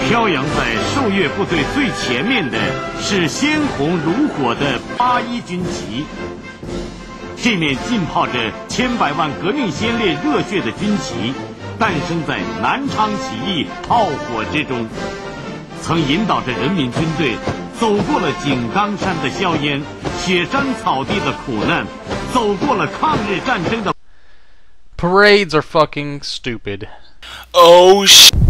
飘扬在受阅部队最前面的是鲜红如火的81军旗。这面浸泡着千百万革命先烈热血的军旗，诞生在南昌起义炮火之中，曾引导着人民军队走过了井冈山的硝烟、雪山草地的苦难，走过了抗日战争的。 Parades are fucking stupid. Oh shit.